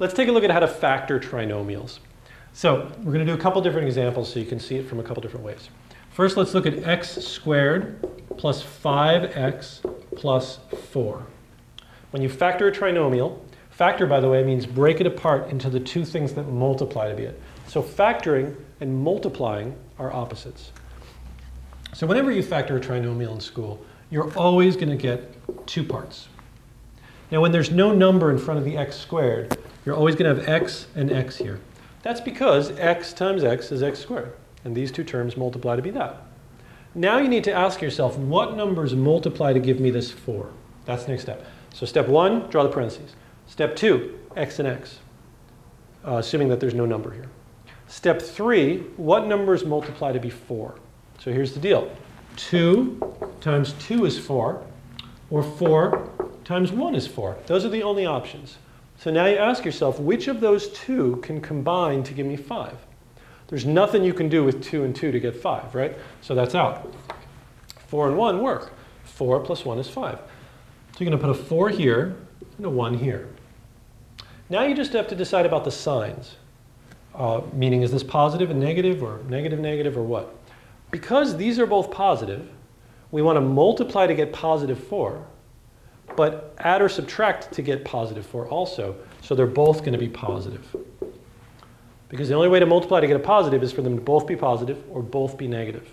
Let's take a look at how to factor trinomials. So we're going to do a couple different examples so you can see it from a couple different ways. First, let's look at x squared plus 5x plus 4. When you factor a trinomial, factor, by the way, means break it apart into the two things that multiply to be it. So factoring and multiplying are opposites. So whenever you factor a trinomial in school, you're always going to get two parts. Now when there's no number in front of the x squared, you're always going to have x and x here. That's because x times x is x squared, and these two terms multiply to be that. Now you need to ask yourself, what numbers multiply to give me this 4? That's the next step. So step 1, draw the parentheses. Step 2, x and x, assuming that there's no number here. Step 3, what numbers multiply to be 4? So here's the deal. 2 times 2 is 4, or 4 times 1 is 4. Those are the only options. So now you ask yourself, which of those two can combine to give me 5? There's nothing you can do with 2 and 2 to get 5, right? So that's out. 4 and 1 work. 4 plus 1 is 5. So you're going to put a 4 here and a 1 here. Now you just have to decide about the signs. Meaning, is this positive and negative, or negative, negative, or what? Because these are both positive, we want to multiply to get positive 4, but add or subtract to get positive 4 also. So they're both going to be positive. Because the only way to multiply to get a positive is for them to both be positive or both be negative.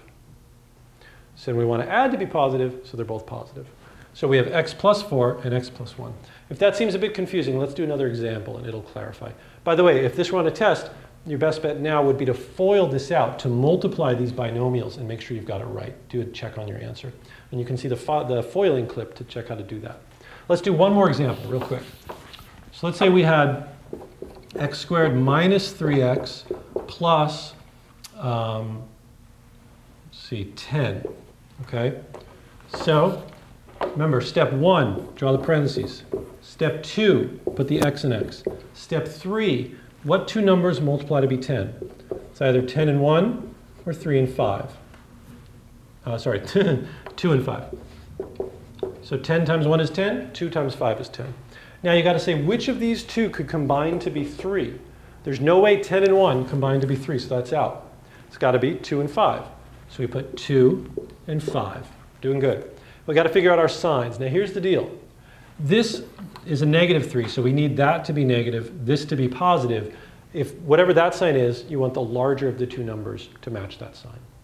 So we want to add to be positive, so they're both positive. So we have x plus 4 and x plus 1. If that seems a bit confusing, let's do another example and it'll clarify. By the way, if this were on a test, your best bet now would be to FOIL this out, to multiply these binomials and make sure you've got it right. Do a check on your answer. And you can see the foiling clip to check how to do that. Let's do one more example real quick. So let's say we had x squared minus 3x plus, let's see, 10. Okay? So remember, step 1, draw the parentheses. Step 2, put the x and x. Step 3, what two numbers multiply to be 10? It's either 10 and 1 or 3 and 5. Sorry, 2 and 5. So 10 times 1 is 10, 2 times 5 is 10. Now you got to say which of these two could combine to be 3. There's no way 10 and 1 combine to be 3, so that's out. It's got to be 2 and 5. So we put 2 and 5. Doing good. We got to figure out our signs. Now here's the deal. This is a negative 3, so we need that to be negative, this to be positive. If whatever that sign is, you want the larger of the two numbers to match that sign.